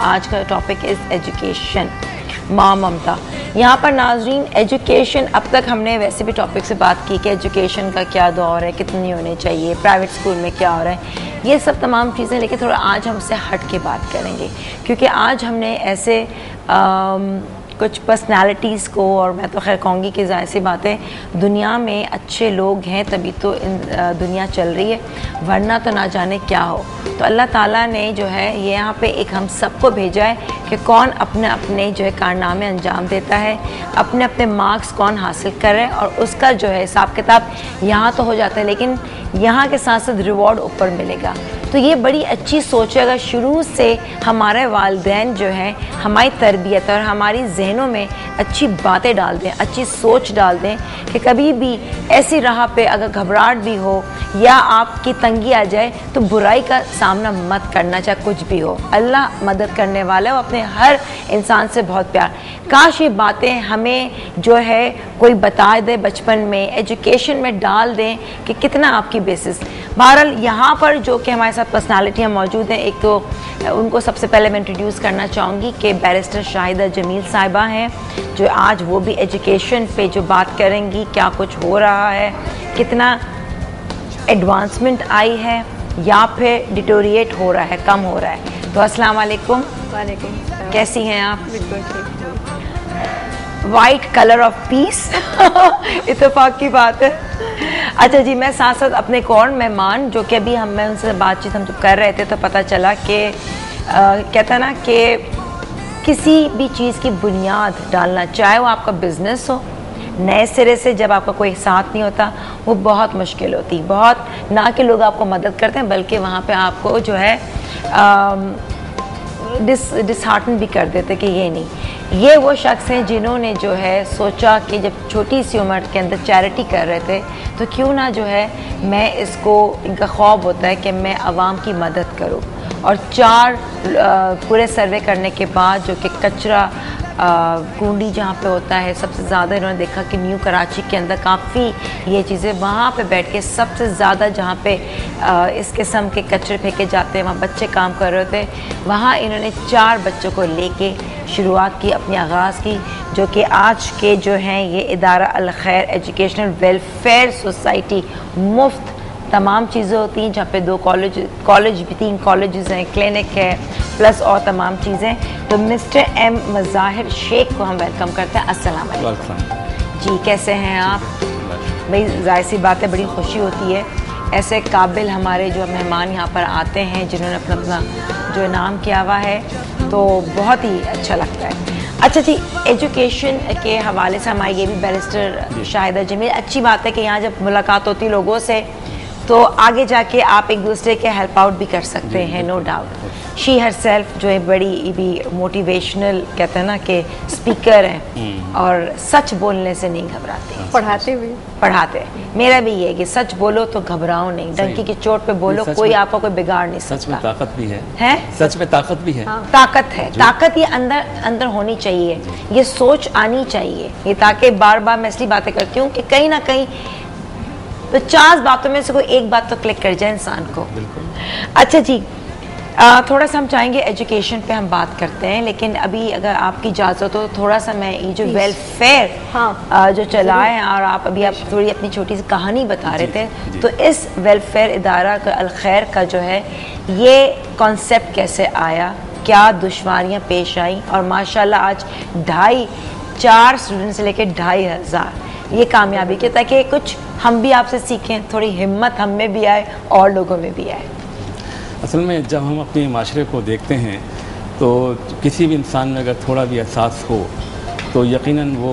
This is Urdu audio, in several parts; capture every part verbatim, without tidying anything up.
آج کا ٹاپک از ایجوکیشن. ماں ممتا. یہاں پر ناظرین ایجوکیشن، اب تک ہم نے ویسے بھی ٹاپک سے بات کی کہ ایجوکیشن کا کیا دور ہے، کتنی ہونی چاہیے، پرائیویٹ اسکول میں کیا ہو رہا ہے، یہ سب تمام چیزیں، لیکن تھوڑا آج ہم اس سے ہٹ کے بات کریں گے کیونکہ آج ہم نے ایسے کچھ پرسنالٹیز کو، اور میں تو خیر کہوں گی کہ ظاہر سی باتیں دنیا میں اچھے لوگ ہیں تبھی تو دنیا چل رہی ہے، ورنہ تو نہ جانے کیا ہو. تو اللہ تعالیٰ نے جو ہے یہ یہاں پہ ایک ہم سب کو بھیجا ہے کہ کون اپنے اپنے جو ہے کارنامے انجام دیتا ہے، اپنے اپنے مارکس کون حاصل کر رہے ہیں، اور اس کا جو ہے حساب کتاب یہاں تو ہو جاتا ہے لیکن یہاں کے ساتھ ساتھ ریوارڈ اوپر ملے گا. تو یہ بڑی اچھی سوچ ہے. اگر شروع سے ہمارے والدین جو ہیں ہماری تربیت اور ہماری ذہنوں میں اچھی باتیں ڈال دیں، اچھی سوچ ڈال دیں کہ کبھی بھی ایسی راہ پہ اگر گھبراہٹ بھی ہو یا آپ کی تنگی آ جائے تو برائی کا سامنا مت کرنا، چاہے کچھ بھی ہو. اللہ مدد کرنے والا ہے، وہ اپنے ہر انسان سے بہت پیار. کاش یہ باتیں ہمیں جو ہے کوئی بتا دے بچپن میں، ایجوکیشن میں ڈال دیں کہ کتنا آپ کی بیسس. بہرحال یہاں پر جو کہ ہمارے ساتھ پرسنالٹیاں موجود ہیں، ایک تو ان کو سب سے پہلے میں انٹروڈیوس کرنا چاہوں گی کہ بیرسٹر شاہدہ جمیل صاحبہ ہیں، جو آج وہ بھی ایجوکیشن پہ جو بات کریں گی، کیا کچھ ہو رہا ہے، کتنا ایڈوانسمنٹ آئی ہے یا پھر ڈیٹوریٹ ہو رہا ہے، کم ہو رہا ہے. تو السلام علیکم. وعلیکم السلام. کیسی ہیں آپ؟ بالکل ٹھیک. وائٹ کلر آف پیس اتفاق کی بات ہے. اچھا جی، میں ساتھ ساتھ اپنے ایک اور مہمان جو کہ ابھی ہم میں ان سے بات چیت ہم جب کر رہے تھے تو پتہ چلا کہ کہتا نا کہ کسی بھی چیز کی بنیاد ڈالنا، چاہے وہ آپ کا بزنس ہو، نئے سرے سے جب آپ کا کوئی ساتھ نہیں ہوتا وہ بہت مشکل ہوتی. بہت نہ کہ لوگ آپ کو مدد کرتے ہیں بلکہ وہاں پہ آپ کو جو ہے ڈس ڈس ہارٹن بھی کر دیتے کہ یہ نہیں. یہ وہ شخص ہیں جنہوں نے جو ہے سوچا کہ جب چھوٹی سی عمر کے اندر چیریٹی کر رہے تھے تو کیوں نہ جو ہے میں اس کو، ان کا خواب ہوتا ہے کہ میں عوام کی مدد کروں. اور چار پورے سروے کرنے کے بعد جو کہ کچرا کنڈی جہاں پہ ہوتا ہے سب سے زیادہ انہوں نے دیکھا کہ نیو کراچی کے اندر کافی یہ چیزیں، وہاں پہ بیٹھ کے سب سے زیادہ جہاں پہ اس قسم کے کچرے پھینکے جاتے ہیں وہاں بچے کام کر رہے تھے، وہاں انہوں نے چار بچوں کو لے کے شروعات کی، اپنی آغاز کی، جو کہ آج کے جو ہیں یہ ادارہ الخیر ایجوکیشنل ویلفیئر سوسائٹی، مفت تمام چیزیں ہوتی ہیں جہاں پہ دو کالج کالج بھی تین کالجز ہیں، کلینک ہے، پلس اور تمام چیزیں. تو مسٹر ایم مظاہر شیخ کو ہم ویلکم کرتے ہیں. السلام علیکم جی، کیسے ہیں آپ؟ بھائی ظاہر سی بات ہے بڑی خوشی ہوتی ہے ایسے قابل ہمارے جو مہمان یہاں پر آتے ہیں جنہوں نے اپنا اپنا جو نام کیا ہوا ہے، تو بہت ہی اچھا لگتا ہے. اچھا جی، ایجوکیشن کے حوالے سے ہماری یہ بھی بیرسٹر شاہدہ جمیل، اچھی بات ہے کہ یہاں جب ملاقات ہوتی لوگوں سے تو آگے جا کے آپ ایک دوسرے کے ہیلپ آؤٹ بھی کر سکتے ہیں، نو ڈاؤٹ. شی ہر سیلف جو ہے بڑی بھی موٹیویشنل کہتے ہیں نا کہ اسپیکر ہیں اور سچ بولنے سے نہیں گھبراتے، پڑھاتے بھی پڑھاتے. میرا بھی یہ ہے کہ سچ بولو تو گھبراؤ نہیں، ڈنکی کی چوٹ پہ بولو، کوئی آپ کو کوئی بگاڑ نہیں سکتا. سچ میں طاقت بھی ہے، ہے سچ میں طاقت بھی ہے، طاقت ہے، طاقت یہ اندر اندر ہونی چاہیے، یہ سوچ آنی چاہیے. یہ تاکہ بار بار میں اس لیے باتیں کرتی ہوں کہ کہیں نہ کہیں پچاس باتوں میں سے کوئی ایک بات تو کلک کر جائے انسان کو. اچھا جی، تھوڑا سا ہم چاہیں گے ایجوکیشن پہ ہم بات کرتے ہیں، لیکن ابھی اگر آپ کی اجازت ہو تھوڑا سا میں یہ جو ویلفیئر جو چلا ہے، اور آپ ابھی آپ تھوڑی اپنی چھوٹی سی کہانی بتا رہے تھے، تو اس ویلفیئر ادارہ کا الخیر کا جو ہے یہ کانسیپٹ کیسے آیا، کیا دشواریاں پیش آئیں، اور ماشاءاللہ آج ڈھائی چار اسٹوڈنٹ سے لے کے ڈھائی ہزار یہ کامیابی کے، تاکہ کچھ ہم بھی آپ سے سیکھیں، تھوڑی ہمت ہم میں بھی آئے اور لوگوں میں بھی آئے. اصل میں جب ہم اپنے معاشرے کو دیکھتے ہیں تو کسی بھی انسان میں اگر تھوڑا بھی احساس ہو تو یقیناً وہ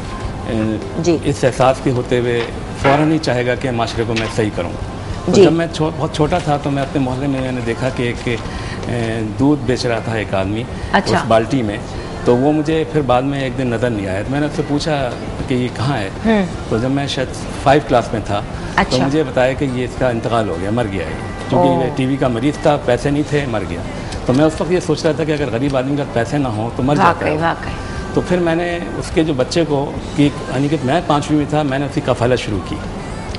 جی اس احساس کے ہوتے ہوئے فوراً ہی چاہے گا کہ معاشرے کو میں صحیح کروں. تو جی. جب میں بہت چھوٹا تھا تو میں اپنے محلے میں میں نے دیکھا کہ ایک دودھ بیچ رہا تھا ایک آدمی اچھا. اس بالٹی میں، تو وہ مجھے پھر بعد میں ایک دن نظر نہیں آیا. میں نے اس سے پوچھا کہ یہ کہاں ہے، تو جب میں شاید فائیو کلاس میں تھا تو مجھے بتایا کہ یہ اس کا انتقال ہو گیا، مر گیا ہے، کیونکہ ٹی وی کا مریض تھا، پیسے نہیں تھے، مر گیا. تو میں اس وقت یہ سوچ رہا تھا کہ اگر غریب آدمی کا پیسے نہ ہوں تو مر جاتا ہے. تو پھر میں نے اس کے جو بچے کو، یعنی کہ میں پانچویں میں تھا، میں نے اس کی کفالت شروع کی.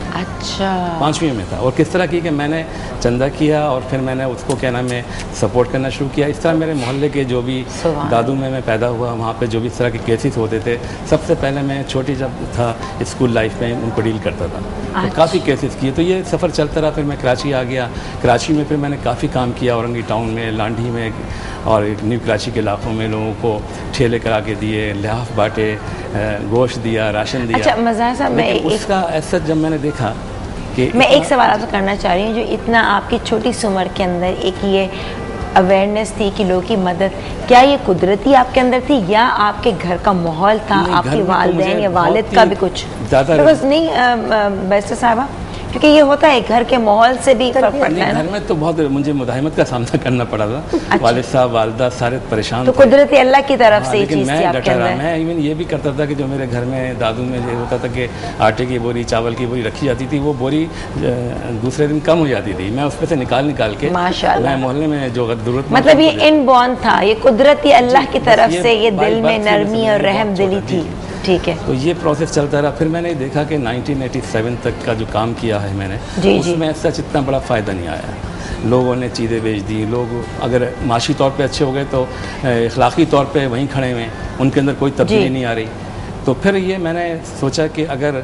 اچھا پانچویں میں تھا. اور کس طرح کی کہ میں نے چندہ کیا اور پھر میں نے اس کو کیا نام ہے سپورٹ کرنا شروع کیا. اس طرح میرے محلے کے جو بھی دادو میں میں پیدا ہوا وہاں پہ جو بھی اس طرح کے کیسز ہوتے تھے, سب سے پہلے میں چھوٹی جب تھا اسکول لائف میں ان کو ڈیل کرتا تھا. تو کافی کیسز کیے. تو یہ سفر چلتا رہا. پھر میں کراچی آ گیا. کراچی میں پھر میں نے کافی کام کیا, اورنگی ٹاؤن میں, لانڈھی میں اور نیو کراچی کے علاقوں میں لوگوں کو ٹھیلے کرا کے دیے, لحاف بانٹے, گوشت دیا, راشن دیا. اچھا مظاہر صاحب میں اس کا ایسا جب میں نے دیکھا کہ میں ایک سوال آپ سے کرنا چاہ رہی ہوں, جو اتنا آپ کی چھوٹی سی عمر کے اندر ایک یہ اویئرنیس تھی کہ لوگوں کی مدد, کیا یہ قدرتی آپ کے اندر تھی یا آپ کے گھر کا ماحول تھا, آپ کے والدین یا والد کا بھی کچھ زیادہ نہیں بیسٹر صاحبہ, کیونکہ یہ ہوتا ہے گھر کے ماحول سے بھی فرق پڑتا ہے. گھر میں تو بہت مجھے مزاحمت کا سامنا کرنا پڑا تھا. والد صاحب والدہ سارے پریشان تو قدرتی اللہ کی طرف سے یہ چیز تھی آپ کے اندر. میں ایون یہ بھی کرتا تھا کہ جو میرے گھر میں دادو میں یہ ہوتا تھا کہ آٹے کی بوری, چاول کی بوری رکھی جاتی تھی, وہ بوری دوسرے دن کم ہو جاتی تھی. میں اس پہ سے نکال نکال کے میں محلے میں جو ضرورت, مطلب یہ ان بورن تھا, یہ قدرتی اللہ کی طرف سے یہ دل میں نرمی اور رحم دلی تھی. ٹھیک ہے. تو یہ پروسیس چلتا رہا. پھر میں نے دیکھا کہ نائنٹین ایٹی سیون تک کا جو کام کیا ہے میں نے, اس میں سچ اتنا بڑا فائدہ نہیں آیا. لوگوں نے چیزیں بیچ دی. لوگ اگر معاشی طور پہ اچھے ہو گئے تو اخلاقی طور پہ وہیں کھڑے ہوئے, ان کے اندر کوئی تبدیلی نہیں آ رہی. تو پھر یہ میں نے سوچا کہ اگر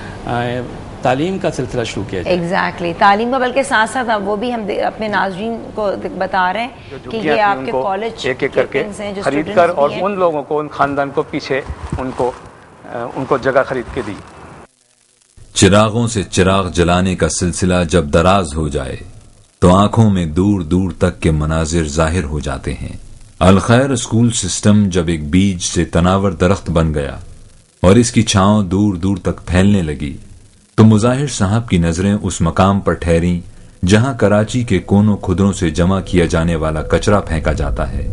تعلیم کا سلسلہ شروع کیا جائے. ایگزیکٹلی تعلیم کا, بلکہ ساتھ ساتھ وہ بھی ہم اپنے ناظرین کو بتا رہے ہیں کہ یہ آپ کے کالج ایک ایک کر کے خرید کر اور ان لوگوں کو, ان خاندان کو پیچھے ان کو ان کو جگہ خرید کے دی. چراغوں سے چراغ جلانے کا سلسلہ جب دراز ہو جائے تو آنکھوں میں دور دور تک کے مناظر ظاہر ہو جاتے ہیں. الخیر اسکول سسٹم جب ایک بیج سے تناور درخت بن گیا اور اس کی چھاؤں دور دور تک پھیلنے لگی تو مظاہر صاحب کی نظریں اس مقام پر ٹھہریں جہاں کراچی کے کونوں خدروں سے جمع کیا جانے والا کچرا پھینکا جاتا ہے.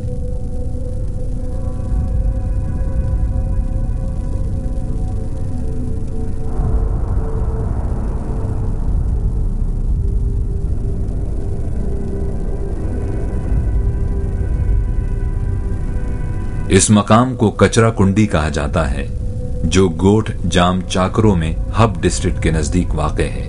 اس مقام کو کچرا کنڈی کہا جاتا ہے جو گوٹھ جام چاکروں میں ہب ڈسٹرکٹ کے نزدیک واقع ہے.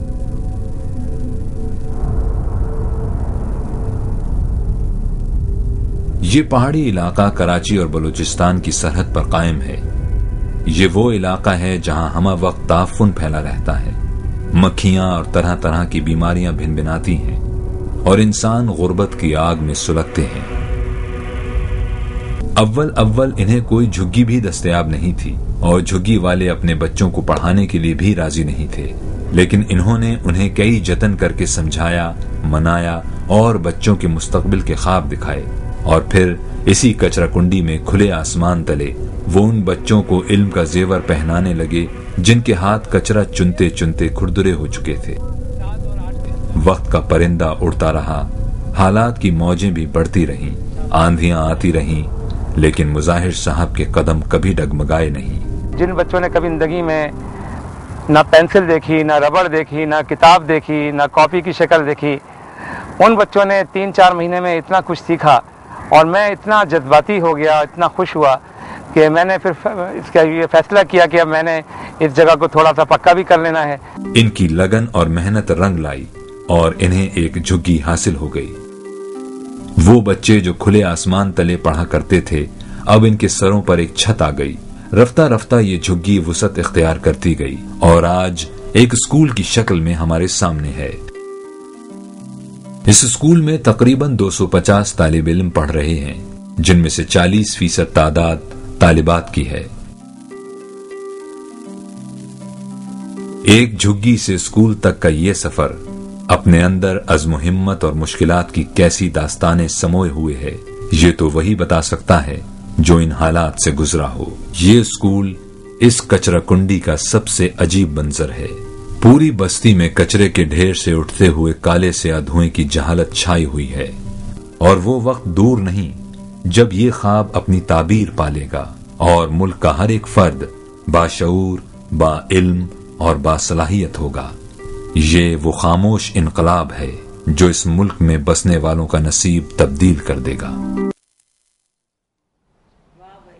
یہ پہاڑی علاقہ کراچی اور بلوچستان کی سرحد پر قائم ہے. یہ وہ علاقہ ہے جہاں ہمہ وقت تعفن پھیلا رہتا ہے, مکھیاں اور طرح طرح کی بیماریاں بھن بھناتی ہیں اور انسان غربت کی آگ میں سلگتے ہیں. اول اول انہیں کوئی جھگی بھی دستیاب نہیں تھی اور جھگی والے اپنے بچوں کو پڑھانے کے لیے بھی راضی نہیں تھے, لیکن انہوں نے انہیں کئی جتن کر کے سمجھایا, منایا اور بچوں کے مستقبل کے خواب دکھائے. اور پھر اسی کچرا کنڈی میں کھلے آسمان تلے وہ ان بچوں کو علم کا زیور پہنانے لگے جن کے ہاتھ کچرا چنتے چنتے کھردرے ہو چکے تھے. وقت کا پرندہ اڑتا رہا, حالات کی موجیں بھی بڑھتی رہیں, آندھیاں آتی رہیں, لیکن مظاہر صاحب کے قدم کبھی ڈگمگائے نہیں. جن بچوں نے کبھی زندگی میں نہ پینسل دیکھی, نہ ربڑ دیکھی, نہ کتاب دیکھی, نہ کاپی کی شکل دیکھی, ان بچوں نے تین چار مہینے میں اتنا کچھ سیکھا. اور میں اتنا جذباتی ہو گیا, اتنا خوش ہوا کہ میں نے پھر اس کا یہ فیصلہ کیا کہ اب میں نے اس جگہ کو تھوڑا سا پکا بھی کر لینا ہے. ان کی لگن اور محنت رنگ لائی اور انہیں ایک جھگی حاصل ہو گئی. وہ بچے جو کھلے آسمان تلے پڑھا کرتے تھے اب ان کے سروں پر ایک چھت آ گئی. رفتہ رفتہ یہ جھگی وسعت اختیار کرتی گئی اور آج ایک اسکول کی شکل میں ہمارے سامنے ہے. اس اسکول میں تقریباً دو سو پچاس طالب علم پڑھ رہے ہیں جن میں سے چالیس فیصد تعداد طالبات کی ہے. ایک جھگی سے اسکول تک کا یہ سفر اپنے اندر عزم و ہمت اور مشکلات کی کیسی داستانیں سموئے ہوئے ہے یہ تو وہی بتا سکتا ہے جو ان حالات سے گزرا ہو. یہ اسکول اس کچرا کنڈی کا سب سے عجیب منظر ہے. پوری بستی میں کچرے کے ڈھیر سے اٹھتے ہوئے کالے سیاہ دھوئیں کی جہالت چھائی ہوئی ہے اور وہ وقت دور نہیں جب یہ خواب اپنی تعبیر پالے گا اور ملک کا ہر ایک فرد باشعور, با علم اور باصلاحیت ہوگا. یہ وہ خاموش انقلاب ہے جو اس ملک میں بسنے والوں کا نصیب تبدیل کر دے گا.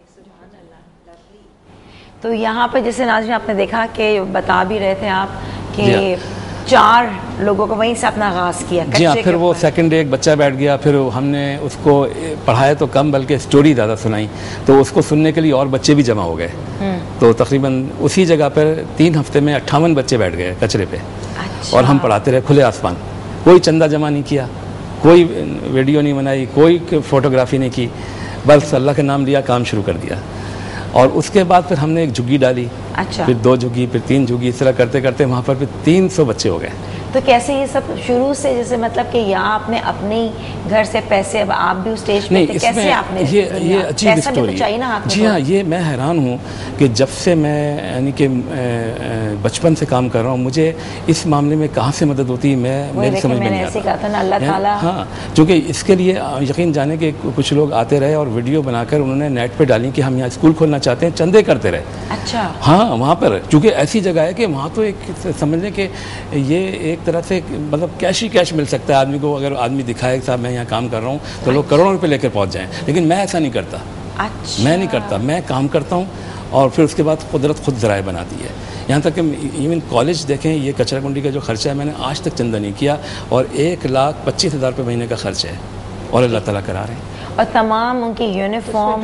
تو یہاں پہ جیسے ناظرین آپ نے دیکھا کہ بتا بھی رہے تھے آپ کہ چار لوگوں کو وہیں سے اپنا آغاز کیا. جی ہاں, پھر وہ سیکنڈ ڈے ایک بچہ بیٹھ گیا, پھر ہم نے اس کو پڑھایا تو کم بلکہ اسٹوری زیادہ سنائی, تو اس کو سننے کے لیے اور بچے بھی جمع ہو گئے. تو تقریباً اسی جگہ پر تین ہفتے میں اٹھاون بچے بیٹھ گئے کچرے پہ, اور ہم پڑھاتے رہے کھلے آسمان. کوئی چندہ جمع نہیں کیا, کوئی ویڈیو نہیں بنائی, کوئی فوٹوگرافی نہیں کی, بس اللہ کا نام لیا, کام شروع کر دیا. اور اس کے بعد پھر ہم نے ایک جھگی ڈالی, پھر دو جھگی, پھر تین جھگی, اس طرح کرتے کرتے وہاں پر پھر تین سو بچے ہو گئے. تو کیسے یہ سب شروع سے, جیسے مطلب کہ یا آپ نے اپنے گھر سے پیسے, اب آپ بھی اسٹیج پہ تھے, کیسے آپ نے یہ یہ عجیب اسٹوری. جی ہاں, یہ میں حیران ہوں کہ جب سے میں یعنی کہ بچپن سے کام کر رہا ہوں, مجھے اس معاملے میں کہاں سے مدد ہوتی ہے میں میری سمجھ میں نہیں آتا. اللہ تعالیٰ ہاں, چونکہ اس کے لیے یقین جانے کہ کچھ لوگ آتے رہے اور ویڈیو بنا کر انہوں نے نیٹ پہ ڈالی کہ ہم یہاں اسکول کھولنا چاہتے ہیں, چندے کرتے رہے. اچھا. ہاں, وہاں پر چونکہ ایسی جگہ ہے کہ وہاں تو ایک سمجھ لیں کہ یہ ایک طرح سے مطلب کیش ہی کیش مل سکتا ہے آدمی کو. اگر آدمی دکھائے کہ صاحب میں یہاں کام کر رہا ہوں تو لوگ کروڑوں روپے لے کر پہنچ جائیں, لیکن میں ایسا نہیں کرتا. میں نہیں کرتا, میں کام کرتا ہوں اور پھر اس کے بعد قدرت خود ذرائع بناتی ہے. یہاں تک کہ ایون کالج دیکھیں, یہ کچرا کنڈی کا جو خرچہ ہے میں نے آج تک چندہ نہیں کیا, اور ایک لاکھ پچیس ہزار روپے مہینے کا خرچ ہے, اور اللہ تعالیٰ کرا رہے ہیں. اور تمام ان کی یونیفارم,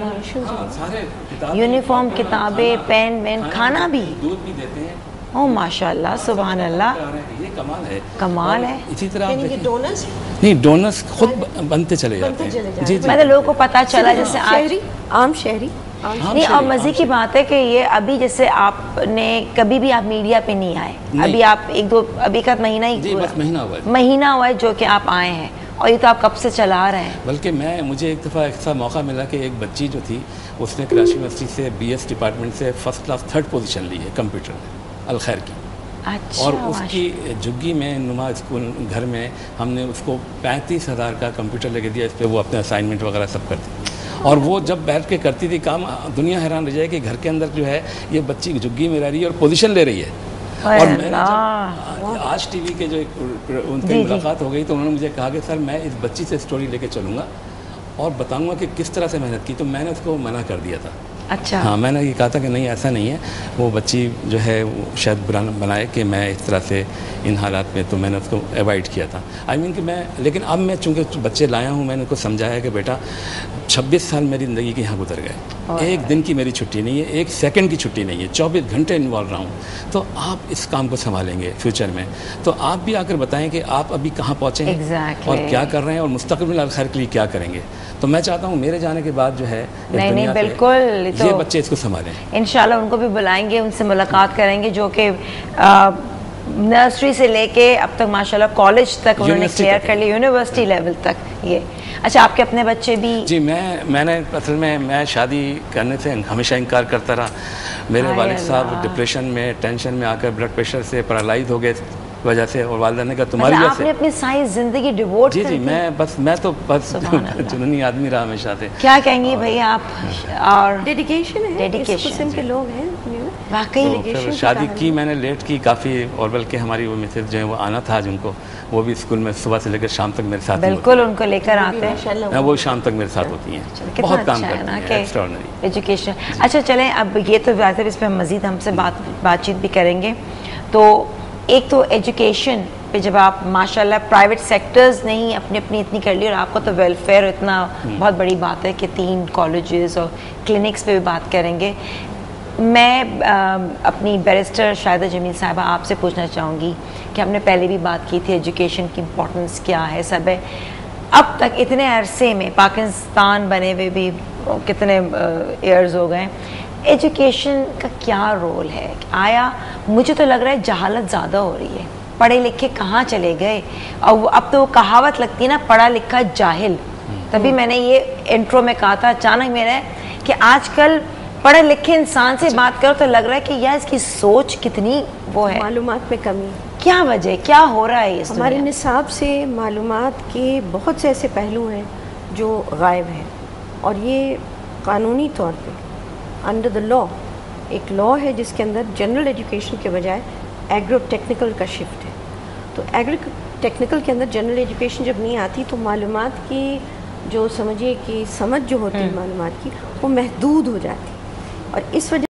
یونیفارم, کتابیں, پین وین, کھانا بھی, دودھ بھی دیتے ہیں. او ماشاء اللہ, سبحان اللہ, یہ کمال ہے, کمال ہے. اسی طرح نہیں, ڈونرز خود بنتے چلے جاتے ہیں. جی جی, مطلب لوگوں کو پتہ چلا جیسے آج عام شہری نہیں. اور مزے کی بات ہے کہ یہ ابھی جیسے آپ نے کبھی بھی آپ میڈیا پہ نہیں آئے, ابھی آپ ایک دو ابھی کا مہینہ ہی مہینہ ہوا ہے جو کہ آپ آئے ہیں, اور یہ تو آپ کب سے چلا رہے ہیں. بلکہ میں مجھے ایک دفعہ ایسا موقع ملا کہ ایک بچی جو تھی اس نے کراچی یونیورسٹی سے بی ایس ڈپارٹمنٹ سے فرسٹ کلاس تھرڈ پوزیشن لی ہے کمپیوٹر میں, الخیر کی. اچھا. اور اس کی جھگی میں نما اسکول گھر میں ہم نے اس کو پینتیس ہزار کا کمپیوٹر لے کے دیا, اس پہ وہ اپنے اسائنمنٹ وغیرہ سب کرتی. اور وہ جب بیٹھ کے کرتی تھی کام, دنیا حیران رہ جائے کہ گھر کے اندر جو ہے یہ بچی جھگی میں رہ رہی ہے اور پوزیشن لے رہی ہے. اور میں نے جب آج ٹی وی کے جو ان کی ملاقات ہو گئی تو انہوں نے مجھے کہا کہ سر میں اس بچی سے اسٹوری لے کے چلوں گا اور بتاؤں گا کہ کس طرح سے محنت کی. تو میں نے اس کو منع کر دیا تھا. اچھا. ہاں, میں نے یہ کہا تھا کہ نہیں ایسا نہیں ہے, وہ بچی جو ہے شاید برا بنائے کہ میں اس طرح سے ان حالات میں, تو میں نے اس کو ایوائڈ کیا تھا. آئی مین کہ میں, لیکن اب میں چونکہ بچے لایا ہوں, میں نے ان کو سمجھایا کہ بیٹا چھبیس سال میری زندگی کے یہاں گزر گئے, ایک دن کی میری چھٹی نہیں ہے, ایک سیکنڈ کی چھٹی نہیں ہے, چوبیس گھنٹے انوالو رہا ہوں. تو آپ اس کام کو سنبھالیں گے فیوچر میں, تو آپ بھی آ کر بتائیں کہ آپ ابھی کہاں پہنچے ہیں اور کیا کر رہے ہیں اور مستقبل الخیر کے لیے کیا کریں گے. تو میں چاہتا ہوں میرے جانے کے بعد جو ہے نہیں نہیں بالکل یہ بچے اس کو سنبھالیں. انشاءاللہ ان کو بھی بلائیں گے, ان سے ملاقات کریں گے, جو کہ نرسری سے لے کے اب تک ماشاءاللہ کالج تک انہوں نے کلیئر کر لی, یونیورسٹی لیول تک. یہ اچھا, آپ کے اپنے بچے بھی؟ جی, میں میں نے اصل میں میں شادی کرنے سے ہمیشہ انکار کرتا رہا. میرے والد صاحب ڈپریشن میں, ٹینشن میں آ کر بلڈ پریشر سے پیرالائز ہو گئے وجہ سے, اور والدہ نے کہا تمہاری وجہ سے. آپ نے اپنی ساری زندگی ڈیووٹ جی جی میں بس میں تو بس جنونی آدمی رہا ہمیشہ سے. کیا کہیں گی بھائی آپ؟ اور ڈیڈیکیشن ہے, اس قسم کے لوگ ہیں واقعی. شادی کی میں نے لیٹ کی کافی, اور بلکہ ہماری وہ مسز جو ہے وہ آنا تھا جن کو, وہ بھی اسکول میں صبح سے لے کر شام تک میرے ساتھ. بالکل ان کو لے کر آتے ہیں, وہ شام تک میرے ساتھ ہوتی ہیں, بہت کام کرتی ہیں, ایکسٹراڈنری ایجوکیشن. اچھا چلیں, اب یہ تو ویسے اس پہ مزید ہم سے بات بات چیت بھی کریں گے. تو ایک تو ایجوکیشن پہ جب آپ ماشاءاللہ پرائیویٹ سیکٹرز نہیں اپنی اپنی اتنی کر لی, اور آپ کو تو ویلفیئر اتنا بہت بڑی بات ہے کہ تین کالجز اور کلینکس پہ بھی بات کریں گے. میں اپنی بیرسٹر شاہدہ جمیل صاحبہ آپ سے پوچھنا چاہوں گی کہ ہم نے پہلے بھی بات کی تھی ایجوکیشن کی امپورٹنس کیا ہے, سب ہے. اب تک اتنے عرصے میں پاکستان بنے ہوئے بھی کتنے ایئرز ہو گئے, ایجوکیشن کا کیا رول ہے؟ آیا مجھے تو لگ رہا ہے جہالت زیادہ ہو رہی ہے, پڑھے لکھے کہاں چلے گئے, اور اب تو وہ کہاوت لگتی ہے نا, پڑھا لکھا جاہل. تبھی میں نے یہ انٹرو میں کہا تھا اچانک میرے کہ آج کل پڑھے لکھے انسان سے بات کرو تو لگ رہا ہے کہ یار اس کی سوچ کتنی وہ ہے, معلومات میں کمی. کیا وجہ, کیا ہو رہا ہے؟ ہمارے نصاب سے معلومات کے بہت سے ایسے پہلو ہیں جو غائب ہیں, اور یہ قانونی طور پہ انڈر دا لا ایک لا ہے جس کے اندر جنرل ایجوکیشن کے بجائے ایگرو ٹیکنیکل کا شفٹ ہے. تو ایگرو ٹیکنیکل کے اندر جنرل ایجوکیشن جب نہیں آتی تو معلومات کی جو سمجھیے کہ سمجھ جو ہوتی ہے معلومات کی وہ محدود ہو جاتی, اور اس وجہ